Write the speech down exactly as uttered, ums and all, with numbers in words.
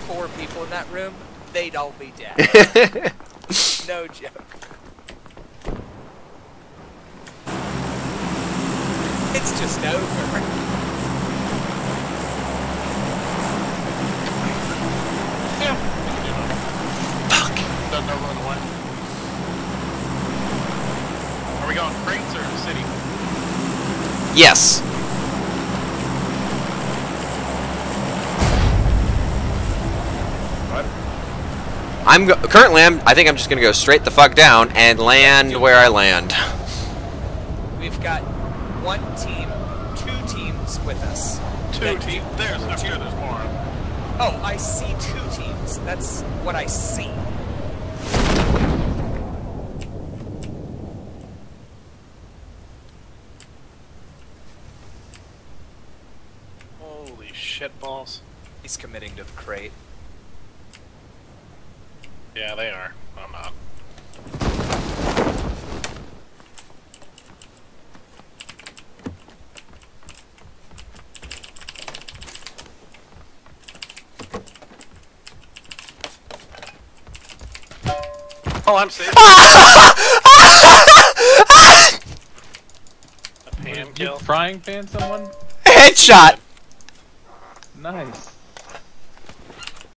four people in that room, they'd all be dead. No joke. It's just over. Yeah. Fuck. Doesn't know run away. Are we going crates or city? Yes. What? I'm go currently. I'm. I think I'm just gonna go straight the fuck down and land where I land. We've got one team, two teams with us. Two teams. There's no two. There's more. Oh, I see two teams. That's what I see. Holy shit balls. He's committing to the crate. Yeah, they are. I'm not. Oh, I'm safe. A P M kill. You frying pan someone? Headshot. Nice.